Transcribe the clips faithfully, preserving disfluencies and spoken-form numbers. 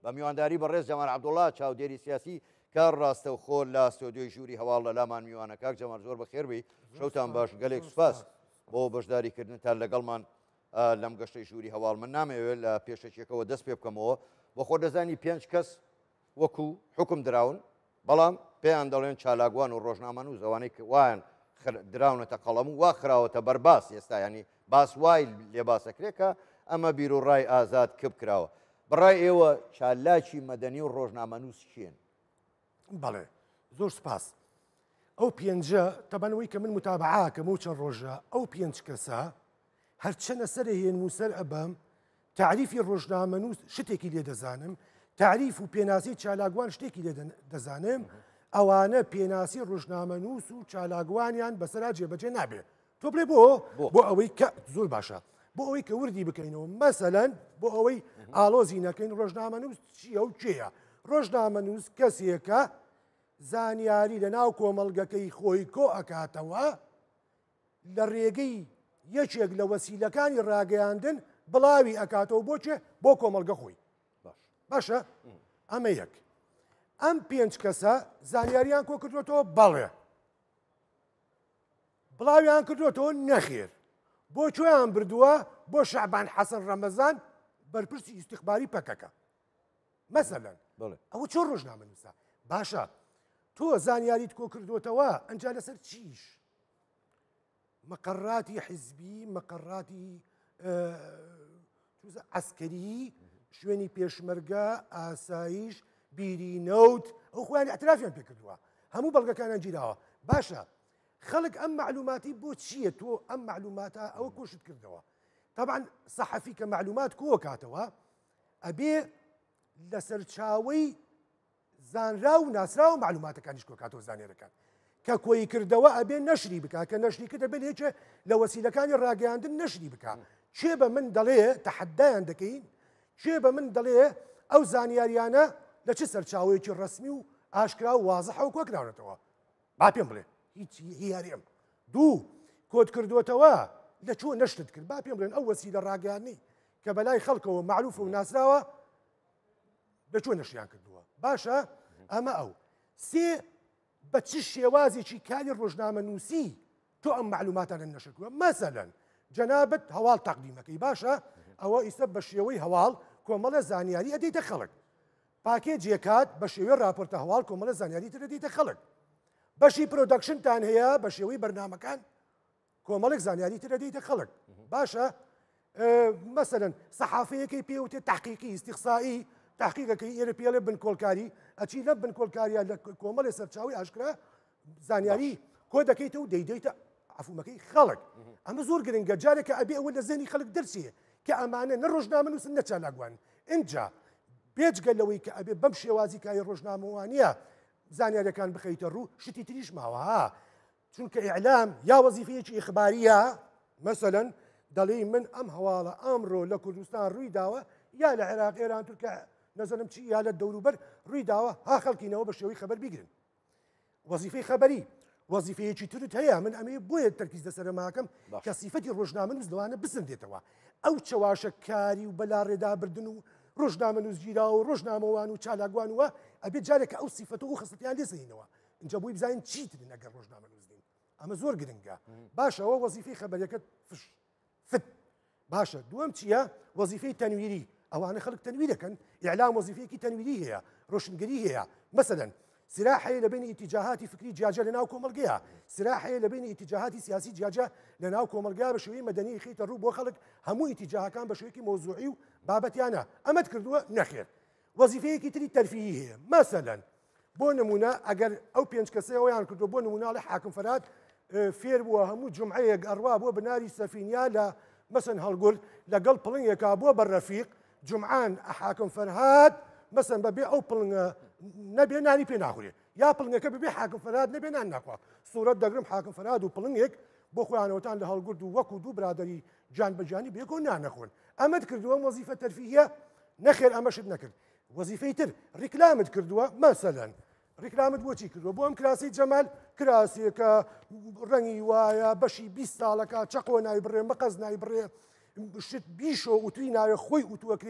بە میوانداری بەڕێز جەمال عەبدوڵڵا چاودێری سیاسی کار ڕاستە و خۆل لا ستۆدیۆی ژووری هەواڵ لە لامان میوانە. کاک جەمال زۆر بەخێر بی، شەوتان باش، گەلێک سوپاس بۆ بەشداریکردنتان لەگەڵمان لەم گەشتەی ژووری هەواڵ. من نامەوێت لە پێشەکێکەوە دەست پێ بکەمەوە، بە خۆ دەزانی پێنج کەس وەکو حکم دراون، بەڵام پێیان دەڵێن چالاگوان و ڕۆژنامەنووس، ئەوانەی وایان دراونەتە قەڵەم و وا خراوەتە بەرباس. ئێستا ینی باس وای لێباسەکرێکە ئەمە بیرروڕای ئازاد کب کراوە. بڕای ئێوە چالاکی مەدەنی و ڕۆژنامەنووس چیان؟ بەڵێ زۆر سپاس. ئەو پێنجە تەبانەوەی کە من متابعاکەم و چەند ڕۆژە ئەو پێنج کەسە هەرچەنە سەر هێن و سەر ئەبەم تعریفی ڕۆژنامەنووس شتێکی لێ دەزانم، تعریف و پێناسی چالاگوان شتێکی لێ دەزانم، ئەوانە پێناسی ڕۆژنامەنووس و چالاگوانیان بەسەرا جێبەجێ نابێت. تۆ بڵێ بۆ بۆ ئەوەی کە زۆر باشە، بۆ ئەوەی کە وردی بکەینەوە، مەسەلەن بۆ ئەوەی ئاڵۆزی نەکەین ڕۆژنامەنووس چییە و چێە. ڕۆژنامەنووس کەسێکە زانیاری لە ناو کۆمەڵگەکەی خۆی کۆ ئەکاتەوە لە ڕێگەی یەکێک لە وەسیلەکانی ڕاگەیاندن بڵاوی ئەکاتەوە بۆچێ بۆ کۆمەڵگە خۆی. باشە ئەمە یەک. ئەم پێنج کەسە زانیاریان کۆ کردوێتەوە بەڵێ، بڵاویان کردوێتەوە نەخێر، بۆ کوێیان بردووە بۆ شەعبان حەسەن ڕەمەزان بەرپرسی ئیستیخباری پەکەکە. مەسەلەن ئەوە چۆن ڕۆژنامەنووسە؟ باشە تۆ زانیاریت کۆ کردوێتەوە ئەنجا لەسەر چیش؟ مەقەڕاتی حیزبی، مەقەڕاتی عەسکەری، شوێنی پێشمەرگە، ئاسایش، بیری نەوت، ئەو خۆیان ئەترافیان پێ کردووە، هەموو بەڵگەکانیان گیراوە. باشە خەڵک ئەم معلوماتی بۆ چییە تۆ ئەم معلوماتە ئەوە کۆشت کردەوە؟ طبعا سەحەفی کە معلومات کۆ کاتەوە ئەبێ لەسەر چاوەی زانرا و ناسرا و معلوماتەکانیش کۆ کاتەوە زانێرەکان کە کۆی کردەوە ئەبێ نەشری بکە، کە نەشری کردە بێت هێچە لە وەسیلەکانی ڕاگەیاندن نەشری بکە. چێ بە من دەڵێ تەحەدایان دەکەین، چێ بە من دەڵێ ئەو زانیاریانە لە چه سەرچاوەیەکی ڕسمی و ئاشکرا و وازەحە و کۆکراونەتەوە. با پێم بڵێ هیچ هیارێم. دوو کۆت کردوێتەوە لە چۆ نەشتت کرد، با پێم بڵێن ئەو وەسیلە ڕاگەیاندنی کە بەلای خەڵکەوە معروف و ناسراوە لە چۆ نەشریان کردووە. باشە ئەمە ئەو سێ بە چ شێوازێکی کاری ڕۆژنامەنووسی تۆ ئەم معلوماتانە نەشر کردووە. مەسەلەن جەنابەت هەواڵ تەقدیمەکەی باشە، ئەوە ئیسە بە شێوەی هەواڵ کۆمەڵە زانیاری ئەدەیتە خەڵک، پاکێجێکات بە شێوەی راپۆرتە هەواڵ کۆمەڵە زانیاری تر ئەدەیتە خەڵک، بەشی پرۆدەکشنتان هەیە بە شێوەی بەرنامەکان کۆمەڵێک زانیاری تر ئەدەیتە خەڵک. باشە مەسەلەن سەحافەیەکەی پێوتێت تحقیقی ئیستیقسایی، تحقیقەکەی ئێرە پێڵێ بنکۆڵکاری، ئەچی لە بنکۆڵکاریە لە کۆمەڵی سەرچاوی ئاشکرا زانیاری کۆ دەکەیتەوە و دەیدەیتە عەفومەکەی خەڵک. ئەمە زۆر گرنگە، جارێکە ئەبێ ئەوە لە زێنی خەڵک دەرچێ کە ئەمانە نە ڕۆژنامەنووسن نە چالاگوان. اینجا بێجگە لەوەی کە ئەبێ بەم شێوازی کاری ڕۆژنامەوانیە زانیاریەکان بخەیتە ڕوو، شتی تریش ماوە، چونکە ئیعلام یا وەزیفەیەکی ئیخباریە، مەسەلەن دەڵێ من ئەم هەواڵە ئەمڕۆ لە کوردستان ڕووی داوە، یا لە عێراق ئێران تورکە نەزانم چی یا لە دەوروبەر ڕووی داوە، ها خەڵکینەوە بە شێوەی خەبەر بیگرن. وەزیفەی خەبەری وەزیفەیەکی ترت هەیە، من ئەمێ بۆیە تەرکیز لەسەرە ماکەم کە سیفەتی ڕۆژنامەنووس لەوانە بسندێتەوە. ئەو چەواشە کاری و بەلا ڕێدابردن و ڕۆژنامەنووس گیرا و ڕۆژنامەوان و چالاگوان وە ئەبێت جارێکە ئەو سیفەت و خستیان لێسەینەوە، اینجا بووی بزانین چیترن ئەگەر ڕۆژنامەنووس دین. ئەمە زۆر گرنگە. باشە ئەوە وەزیفەی خەبەریەکەت فش فت. باشە دووەم چییە؟ وەزیفەی تەنویری، ئەوانە خەڵک تەنویر دەکەن، ئیعلام وەزیفەیەکی تەنویری هەیە، ڕۆشنگەری هەیە. مەسەلەن سراح هەیە لە بین ئیتیجاهاتی فکری جیاجە لە ناو کۆمەڵگەیە، سراح هەیە لە بین ئیتیجاهاتی سیاسی جیاجە لە ناو کۆمەڵگەیە بە شێوەی مەدەنی خەیتە ڕوو بۆ خەڵک هەموو ئیتیجاهەکان بە شێوەیەکی مۆزوعی و بابەتیانە. ئەمەت کردووە نەخێر. وەزیفەیەکی تری تەرفیهی هەیە، مەسەلەن بۆ نمونە ئەگەر ئەو پێنج کەسەیەوەیان کردووە بۆ نموناڵی حاکم فەرهاد فێر بووە هەموو جومعەیەک ئەڕوا بۆ بناری سەفینیا لە مەسەن هەڵگورد لەگەڵ پڵنگێکا بۆ بەرەفیق جمعان حاکم فەرهاد مەسەن بەبێ ئەو پڵنگە نەبێ نانی پێ ناخورێ، یا پڵنگەکە ببێ حاکم فەرهاد نەبێ نان ناخوا. سوورەت دەگرم حاکم فەرهاد و پڵنگێک بۆ خۆیانەوەتان لە هەڵگورد و وەکو دوو برادەری جان بەجانی بێکۆ نانەخۆن. ئەمەت کردووە وەزیفە تەرفیهیە، نەخێر ئەمەشت نەکرد. وەزیفەی تر ڕیکلامت کردووە، مەسەلەن ڕیکلامت بۆچی کردووە؟ بۆ ئەم کراسی جەمال کراسێکە ڕەنگی وایە بەشی بیست ساڵەکە چەقۆ نایبڕێ، مەقەز نایبڕێ، شت بیشۆ ئوتوی ناوێ خۆی ئوتووەکرێ،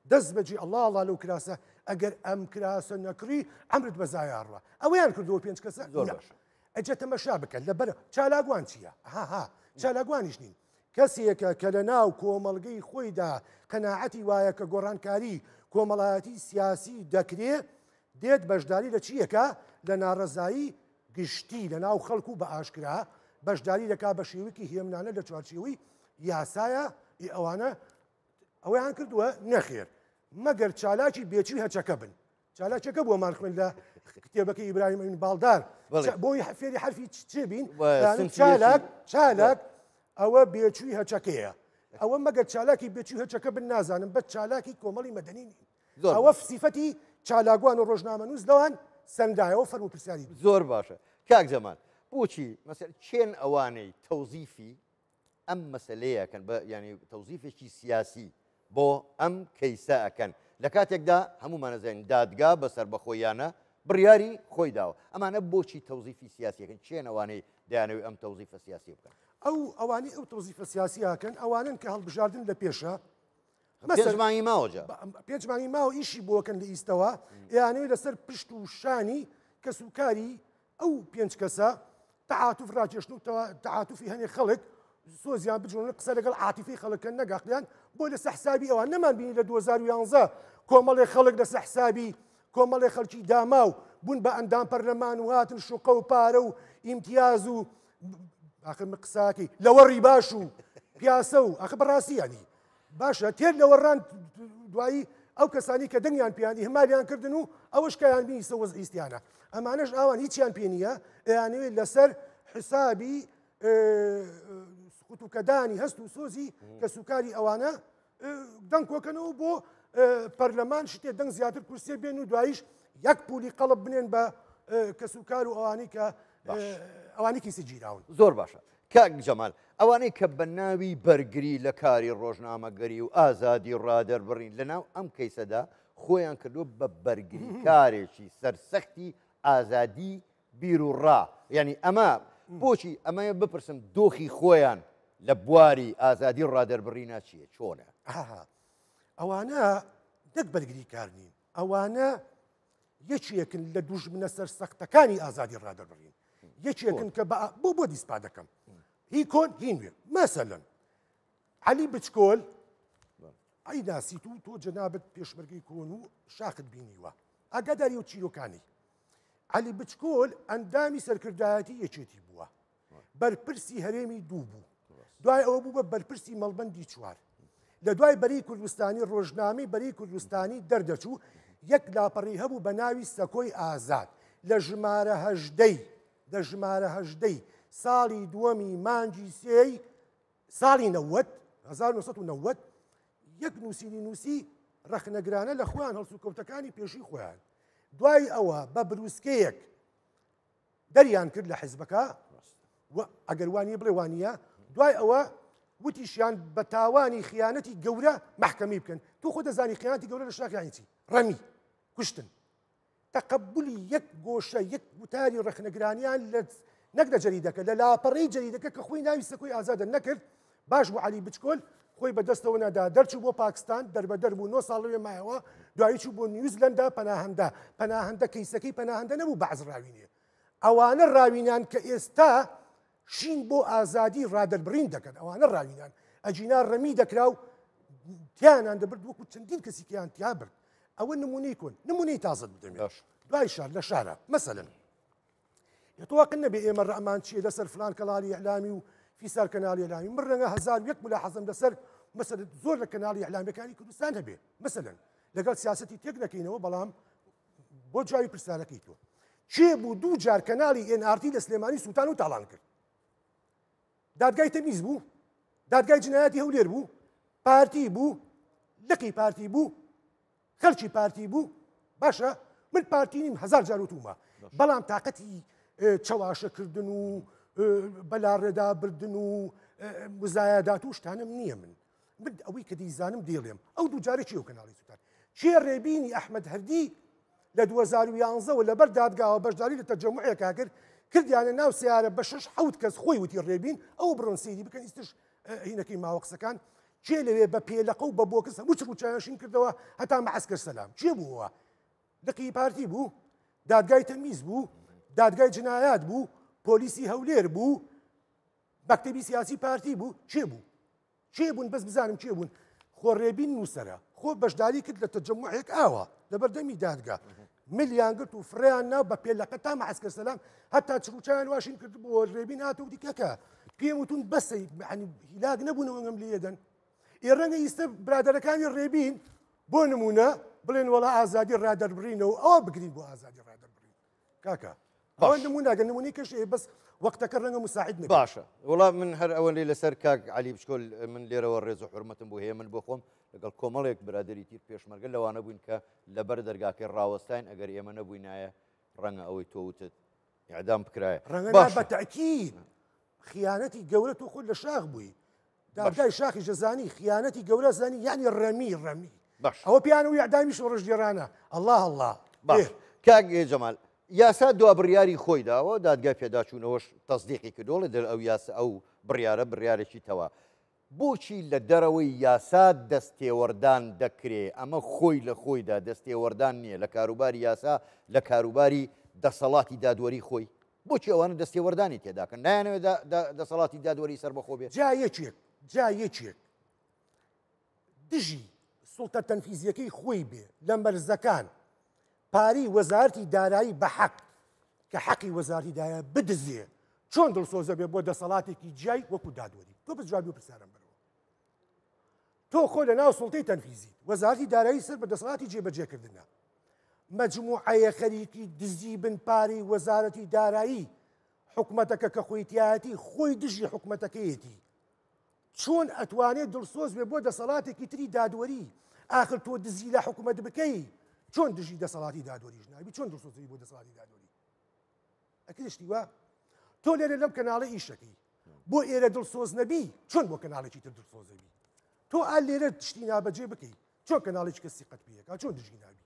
دەست بەجێ ئەڵڵا ئەڵڵا لەو کراسە ئەگەر ئەم کراسە نەکڕی ئەمرت بە زایاڕوە ئەوەیان کردەوە پێنج کەسە ئەجە تەمەشا بکەن لەبەر چالاگوان چییە؟ هاها چالاگوانیش نین کەسێکە کە لە ناو کۆمەڵگەی خۆیدا قەناعەتی وایە کە گۆڕانکاری کۆمەڵایەتی سیاسی دەکرێت دێت بەشداری لە چیەکە لە ناڕەزایی گشتی لە ناو خەڵکو بە ئاشکرا بەشداری دەکا بە شێوەیەکی هێمنانە لە چوارچێوەی یاسایە ئەوانە ئەوەیان کردووە نەخێر مەگەر چالاکی بێچوی هەچەکە بن چالاکێکە بۆمان خوێن لە کتێبەکەی ئیبراهیم ئەمین باڵدار بۆی فێری حرفی چێ بین چالاک چالاک ئەوە بێچووی هەچەکەیە ئەوە مەگەر چالاکی بێچوی هەچەکە بن نازانم بە چالاکی کۆمەڵی مەدەنی ئەوە سیفەتی چالاگوان و ڕۆژنامەنووس لەوان سەردایەوە فەرمو پرسیاری زۆر باشە کاک جەمال بۆچی مەسەر چێن ئەوانەی تەوزیفی ئەم مەسلەیە ئەکەن بە ینی تەوزیفێکی سیاسی بۆ ئەم کەیسە ئەکەن لە کاتێکدا هەمومانەزانین دادگا بەسەر بەخۆیانە بڕیاری خۆی داوە ئەمانە بۆچی تەوزیفی سیاسیەکەن چێن ئەوانەی دەیانەوێت ئەم تەوزیفە سیاسی بکەن ئەو ئەوانەی ئەو تەوزیفە سیاسیاکەن ئەوانن کە هەڵبژاردن لە پێشە پێنجمانگی ماوەجا پێنجمانگی ماوە ئیشی بۆکەن لە ئیستەوە یانەوەی لەسەر پشت و شانی کەسوکاری ئەو پێنج کەسە تەعاتوف ڕاکێشتن و تەعاتوفی هەنێ خەڵک سۆزیان بجوڵن قسە لەگەڵ عاتیفی خەڵکەن نەگەقلیان بۆ لەسە حسابی ئەوان نەمان بینی لە دوو هەزار و یانزە کۆمەڵێ خەڵک لەسە حسابی کۆمەڵێ خەڵکی داماو بوون بە ئەندام پەرلەمان و هاتن شوقە و پارە و ئیمتیاز و ئاخر قساکی لەوەڕی باش و پیاسە و ئاخر بەڕاستیانی باشە تێر لەوەڕان دوایی ئەو کەسانی کە دەنگیان پیانی هەمالیان کردن و ئەوەش کەیان بینی سە وەزئیستیانە ئەمانەش ئاوان هیچیان پێ نییە ئەیانەوێت لەسەر حسابی قوتوکەدانی هەست و سۆزی کەسوکاری ئەوانە دەنگ کۆکەنەوە بۆ پەرلەمان شتێ دەنگ زیاتر کورسێ بێن و دواییش یەک پولی قەڵب بنێن بە کەسوکار و ئەوانی کە ئەوانی کیسی گیراون زۆر باشە کاک جەمال ئەوانەی کە بە ناوی بەرگری لە کاری ڕۆژنامەگەری و ئازادی ڕادەربڕین لەناو ئەم کەیسەدا خۆیان کردو بە بەرگری کارێکی سەرسەختی ئازادی بیر و ڕا یعنی ئەمە بۆچی ئەمەیە بپرسم دۆخی خۆیان لە بواری ئازادی ڕادەربڕینە چییە چۆنە ئەوانە نەک بەرگری کار نین ئەوانە یەکێکن لە دوژمنە سەرسەختەکانی ئازادی ڕادەربڕین یەکێکن کە بۆ بۆ دیسپا دەکەم هی کۆن هینوێ مەسەلەن عەلی بچکۆل ئەی ناسیت و تۆ جەنابەت پێشمەرگەی کۆن و شاخت بینیوە ئاگاداری و چیرۆکانی عەلی بچکۆل ئەندامی سەرکردایەتی یەکێتی بووە بەرپرسی هەرێمی دوو بوو دوای ئەوە بوو بە بەرپرسی مەڵبەندی چوار لە دوای بەری کوردستانی ڕۆژنامەی بەری کوردستانی دەردەچوو یەک لاپەڕی هەبوو بە ناوی سەکۆی ئازاد لە ژمارە هەژدەی لە ژمارە هەژدەی ساڵی دووەمی مانگی سێی ساڵی نەوەت هەزار و نۆسەد و نەوەت یەک نووسینی نووسی ڕەخنەگرانە لە خۆیان هەڵسوکەوتەکانی پێشی خۆیان دوای ئەوە بە بروسکەیەک دەریان کرد لە حیزبەکە ئەگەر وانە بڵێ وانە دوای ئەوە وتیشیان بە تاوانی خیانەتی گەورە محکەمی بکەن تو خۆ دەزانی خیانەتی گەورە لە شاکیانی چی ڕەمی کوشتن تەقبولی یەک گۆشە یەک وتاری ڕەخنەگرانیان لە نەک لە جەریدەکە لە لاپەڕەی جەریدەکە کە خۆی ناوی سەکۆی ئازادە نەکرد باش بۆ عەلی بچکۆل خۆی بەدەستەوە نەدا دەرچوو بۆ پاکستان دەربەدەر بوو نۆ ساڵ لەوێ مایەوە دوایی چوو بۆ نیوزلەندا پەناهەندە پەناهەندە کەیسەکەی پەناهەندە نەبوو بەعز ڕاوینێ ئەوانە ڕاوینان کە ئێستا شین بۆ ئازادی ڕادەربڕین دەکەن ئەوانە ڕاوینان ئەجینا ڕەمی دەکرا و تیانان دەبرد وەکو چەندین کەسیکیان تیا برد ئەوە نمونەی کۆن نمونەی تازت بدەمێت دوای شار لە شارە مەسەلەن يتوقع نبي إيه مرة أمان شيء لسر فلان كنالي إعلامي وفي سار كنالي إعلامي مرة هزار ويك ملاحظة لسر مثلا زور كنالي إعلامي كان كردستان هبي مثلا لقال سياستي تقنا كينو بلام بوجاي برسالة كيتو شيء بودو جار كنالي إن آرتي لسليماني سلطان وتعلان كر دادگای تمیز بو دادگای جنایاتی هەولێر بوو پارتی بوو لقی پارتی بوو خەڵکی پارتی بوو باشە من پارتی نیم هەزار جار وتومە بەڵام تااقەتی چاواشەکردن و بەلاڕێدا بردن و مزایەدات و شتانم نییە من من ئەوەی کە دەیزانم دێڵێم ئەو دوو جارێکی ئەو کەناڵی سوتان چێ ڕێبینی ئەحمەد هەردی لە دوو هەزار و یانزەوە لەبەر دادگاوە بەشداری لە تەرجەموعێکا کرد کردیانە ناو سیارە بە شەش حەوت کەس خۆی وتی ڕێبین ئەو بڕۆن سەیری بکەن ئیستش هینەکەی ماوە قسەکان چێ لەوێ بە پێلەقە و بە بۆکس هەموو چڕوچایشین کردەوە هەتا مەعسکەر سەلام چێ بووەوە لقی پارتی بوو دادگای تەمیز بوو دادگای جنایات بوو پۆلیسی هەولێر بوو مەکتەبی سیاسی پارتی بوو چێ بوو چێ بوون بەس بزانم چێ بوون خۆڕێبین نووسەرە خۆ بەشداری کرد لە تەجەموعێک ئاوە لەبەردەمی دادگا ملیان گرت و فڕیان ناو بە پێلەقە تا مەعسکەر سەلام هەتا چڕوچیان واشین کرد بۆ ڕێبین هاتە و دیکەکە پێم وتون بەسەی هیلاک نەبوونەوە ئەم لێدەن ئێ ڕەنگە ئیستە برادەرەکانی ڕێبین بۆ نمونە بڵێن وەڵا ئازادی ڕادەربڕینەوە ئەوە بگرین بۆ ئازادی ڕادەربڕین کاکە ئەوە نموناگە نمونەی کەشێ بەس وەختەکە ڕەنگە مساعد نەبێت باشە وڵام من هەر ئەوە لێ لەسەر کاک علی بچکۆل من لێرەوە ڕێز و حرمەتم بۆ هەیە من بۆ خۆم لەگەڵ کۆمەڵێک برادری تیر پێشمەرگە لەوانە بووین کە لەبەر دەرگاکەی ڕاوەستاین ئەگەر ئێمە نەبووینایە ڕەنگە ئەوەی تۆوتت ئیعدام بکرایە ڕەنگە بە تەئکید خیانەتی گەورە تۆ خۆت لە شاخ بووی دادگای شاخی ژەزانی خیانەتی گەورە زانی یعنی ڕەمی ڕەمی ئەوە پیانەوەی ئەعدامیش ڕژگێرانە الله الله باش کاک جەمال یاسا دوا بڕیاری خۆی داوە دادگای پێداچوونەوەش تەصدیقی کردووە لە دەر ئەو یاسا ئەو بڕیارە بڕیارێکی تەوا بۆچی لە دەرەوەی یاسا دەستێوەردان دەکرێ ئەمە خۆی لە خۆیدا دەستێوەردان نییە لە کاروباری یاسا لە کاروباری دەسەڵاتی دادوەری خۆی بۆچی ئەوانە دەستێوەردانی تێداکەن نایانەوێت دەسەڵاتی دادوەری سەر بەخۆ بێت جا یەکێک جا یەکێک دژی سوڵتە تەنفیزیەکەی خۆی بێ لە مەرزەکان پاری وەزارەتی دارایی بە حەق کە حەقی وەزارەتی دارایی بدزێ چۆن دڵسۆزە بێ بۆ دەسەڵاتێکی جیای وەکو دادوەری تۆ بە جوابی و پرسیارم بەرەوە تۆ خۆ لە ناو سوڵتەی تەنفیزی وەزارەتی دارایی سەر بە دەسەڵاتی جێبەجێکردنە مەجموعەیە خەریکی دزی بن پاری وەزارەتی دارایی حکومەتەکە کە خۆیتیایەتی خۆی دژی حکومەتەکەیەتی چۆن ئەتوانێت دڵسۆز بێ بۆ دەسەڵاتێکی تری دادوەری ئاخر تۆ دزی لە حکومەت بکەی چۆن دژی دەسەڵاتی دادوەریش نابی چۆن دڵسۆزی بۆ دەسەڵاتی دادوەری ئەکرشتی وە تۆ لێرە لەم کەناڵە ئیشەکەی بۆ ئێرە دڵسۆز نەبی چۆن بۆ کەناڵێکی تر دڵسۆزەبی تۆ ئا لێرە تشتی نابەجێ بکەی چۆن کەناڵێکی کەسی قەت پێیەکە چۆن دژی نابی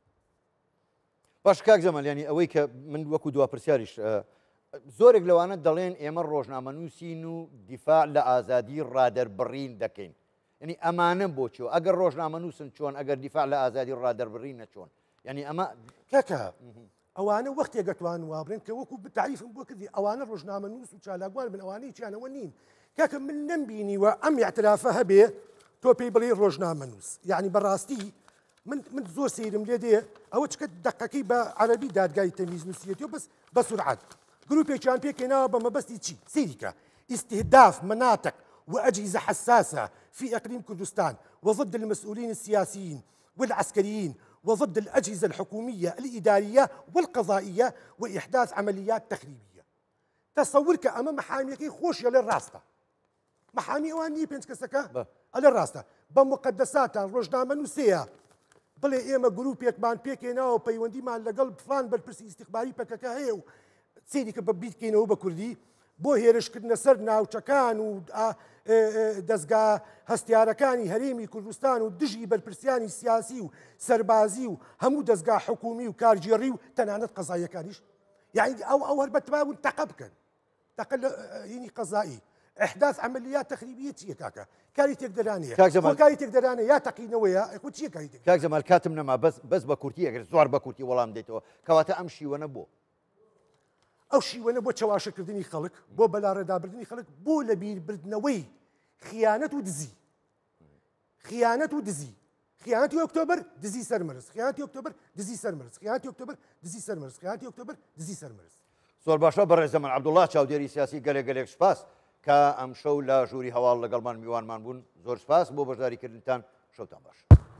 باش کاک جەمال ینی ئەوەی کە من وەکو دوا پرسیاریش زۆرێک لەوانە دەڵێن ئێمە ڕۆژنامەنووسین و دیفاع لە ئازادی ڕادەربڕین دەکەین ینی ئەمانە بۆچەوە ئەگەر ڕۆژنامەنووسن چۆن ئەگەر دیفاع لە ئازادی ڕادەربڕینە چۆن ینی ئەمە کەکە ئەوانە وەختێک دەتوان وابرێن کە وەکو بتعریفم بۆ کردی ئەوانە ڕۆژنامەنووس و چالاگوان بن ئەوانەی چیانەوە نین کاکە من نەمبینیوە ئەم اعترافە هەبێ تۆ پێی بڵێ ڕۆژنامەنووس یعنی بەڕاستی من من زۆر سیرم لێ دێ ئەوە چکە دقەکەی بە عەرەبی دادگای تەمیز نووسیەتی و بەس بە سورعەت گروپێکیان پێکێناوە بە مەبەستی چی سیریکە استهداف مناطق وأجهزة حساسة في إقليم كردستان وضد المسؤولين السياسيين والعسكريين وضد الأجهزة الحكومية الإدارية والقضائية وإحداث عمليات تخريبية تصورك أمام محاميك خوش يلي الراسطة محامي أواني بينس كسكا على الراسطة بمقدسات روجنامة نووسية بڵێ ئێمە گروپێکمان پێکێناوە پەیوەندیمان لەگەڵ فلان بەرپرسی استیخباری پەکەکە هەیە و سێریکە بە بیتکەینەوە بە کوردی بۆ هێرشکردنە سەر ناوچەکان و دەستگا هەستیارەکانی هەرێمی کوردستان و دژی بەرپرسیانی سیاسی و سەربازی و هەموو دەستگا حکومی و کارگێڕی و تەنانەت قەزاییەکانیش یعنی ئەو ئەو هەر بەتماون تەقە بکەن تەقە هینی قەزایی إحداث عمليات تخريبية چییە کاکە کاری تێکدەرانەیە کاری تێکدەرانە یا تەقینەوەیە چییە کاری تێک کاک جەمال کاتم نەما بەس بەس بە کورتی ئەگەر زۆر بە کورتی وەڵام دێتەوە کەواتە ئەم شیوەنە بۆ ئەو شیوەنە بۆ چەواشەکردنی خەڵک بۆ بەلاڕێدابردنی خەڵک بۆ لە بیربردنەوەی خیانەت و دزی خیانەت و دزی خیانەتی ئۆکتۆبر دزی سەرمەرز خیانەتی ئۆکتۆبر دزی سەرمەرز خیانەتی ئۆکتۆبر دزی سەرمەرز خیانەتی ئۆکتۆبر دزی سەرمەرز زۆر باشە بەڕێز جەمال عەبدوڵڵا چاودێری سیاسی گەلێک گەلێک سوپاس کە ئەم شەو لە ژووری هەواڵ لەگەڵمان میوانمان بوون زۆر سپاس بۆ بەشداریکردنتان شەوتان باش.